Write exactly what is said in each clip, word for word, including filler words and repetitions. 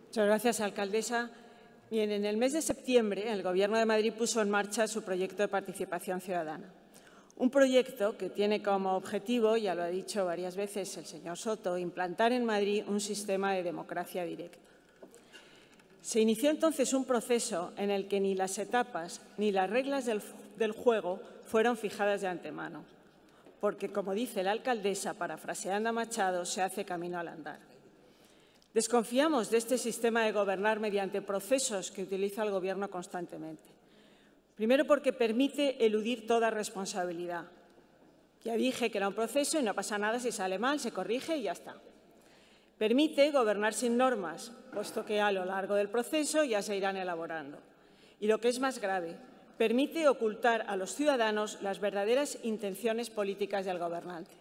Muchas gracias, alcaldesa. Bien, en el mes de septiembre, el Gobierno de Madrid puso en marcha su proyecto de participación ciudadana. Un proyecto que tiene como objetivo, ya lo ha dicho varias veces el señor Soto, implantar en Madrid un sistema de democracia directa. Se inició entonces un proceso en el que ni las etapas ni las reglas del, del juego fueron fijadas de antemano, porque, como dice la alcaldesa, parafraseando a Machado, se hace camino al andar. Desconfiamos de este sistema de gobernar mediante procesos que utiliza el Gobierno constantemente. Primero, porque permite eludir toda responsabilidad. Ya dije que era un proceso y no pasa nada si sale mal, se corrige y ya está. Permite gobernar sin normas, puesto que a lo largo del proceso ya se irán elaborando. Y lo que es más grave, permite ocultar a los ciudadanos las verdaderas intenciones políticas del gobernante.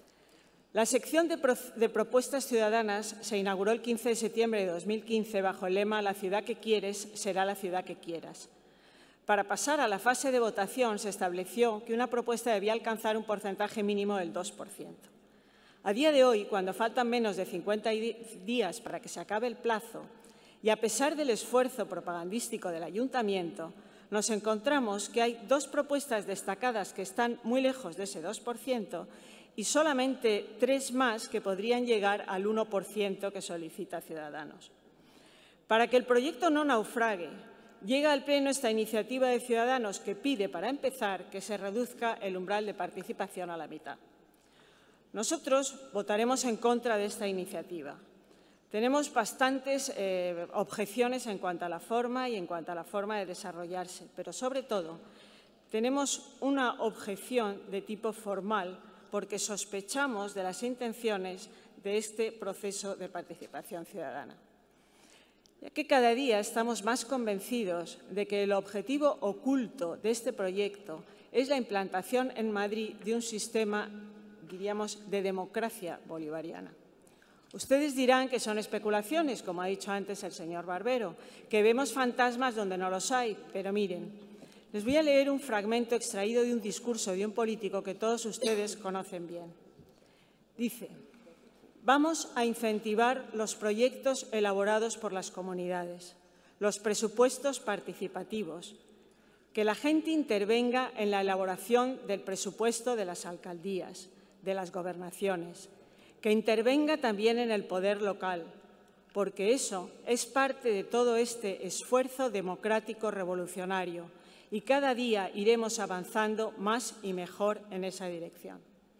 La sección de, pro de propuestas ciudadanas se inauguró el quince de septiembre de dos mil quince bajo el lema «La ciudad que quieres será la ciudad que quieras». Para pasar a la fase de votación se estableció que una propuesta debía alcanzar un porcentaje mínimo del dos por ciento. A día de hoy, cuando faltan menos de cincuenta días para que se acabe el plazo, y a pesar del esfuerzo propagandístico del Ayuntamiento, nos encontramos que hay dos propuestas destacadas que están muy lejos de ese dos por ciento y solamente tres más que podrían llegar al uno por ciento que solicita Ciudadanos. Para que el proyecto no naufrague, llega al Pleno esta iniciativa de Ciudadanos que pide, para empezar, que se reduzca el umbral de participación a la mitad. Nosotros votaremos en contra de esta iniciativa. Tenemos bastantes eh, objeciones en cuanto a la forma y en cuanto a la forma de desarrollarse, pero sobre todo tenemos una objeción de tipo formal porque sospechamos de las intenciones de este proceso de participación ciudadana. Ya que cada día estamos más convencidos de que el objetivo oculto de este proyecto es la implantación en Madrid de un sistema, diríamos, de democracia bolivariana. Ustedes dirán que son especulaciones, como ha dicho antes el señor Barbero, que vemos fantasmas donde no los hay, pero miren, les voy a leer un fragmento extraído de un discurso de un político que todos ustedes conocen bien. Dice: vamos a incentivar los proyectos elaborados por las comunidades, los presupuestos participativos, que la gente intervenga en la elaboración del presupuesto de las alcaldías, de las gobernaciones, que intervenga también en el poder local, porque eso es parte de todo este esfuerzo democrático revolucionario y cada día iremos avanzando más y mejor en esa dirección.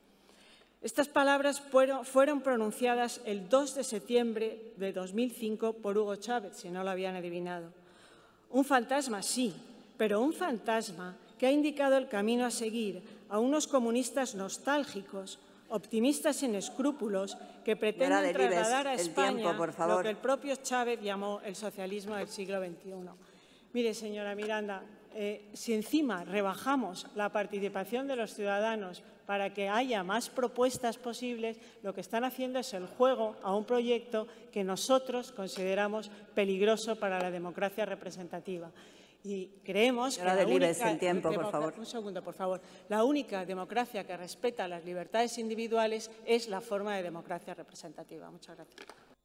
Estas palabras fueron, fueron pronunciadas el dos de septiembre de dos mil cinco por Hugo Chávez, si no lo habían adivinado. Un fantasma, sí, pero un fantasma que ha indicado el camino a seguir a unos comunistas nostálgicos, optimistas sin escrúpulos, que pretenden trasladar a España lo que el propio Chávez llamó el socialismo del siglo veintiuno. Mire, señora Miranda, eh, si encima rebajamos la participación de los ciudadanos para que haya más propuestas posibles, lo que están haciendo es el juego a un proyecto que nosotros consideramos peligroso para la democracia representativa. Y creemos que la única, el tiempo, por favor. Un segundo, por favor. La única democracia que respeta las libertades individuales es la forma de democracia representativa. Muchas gracias.